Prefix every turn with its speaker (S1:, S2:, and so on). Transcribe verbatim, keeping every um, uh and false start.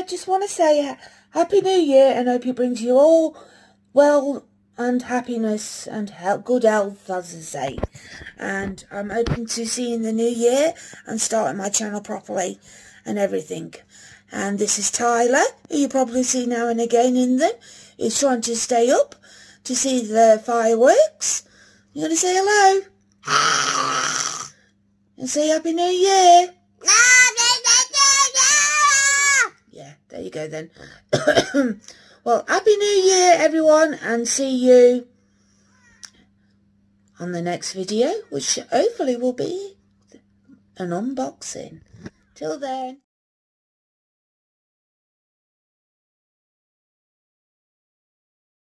S1: just want to say uh, Happy New Year, and hope it brings you all well and happiness and health, good health, as I say. And I'm hoping to see you in the new year and starting my channel properly and everything. And this is Tyler, who you probably see now and again in them. He's trying to stay up to see the fireworks. You going to say hello? And say Happy New Year. Yeah, there you go then. Well, Happy New Year, everyone, and see you on the next video, which hopefully will be an unboxing. Till then.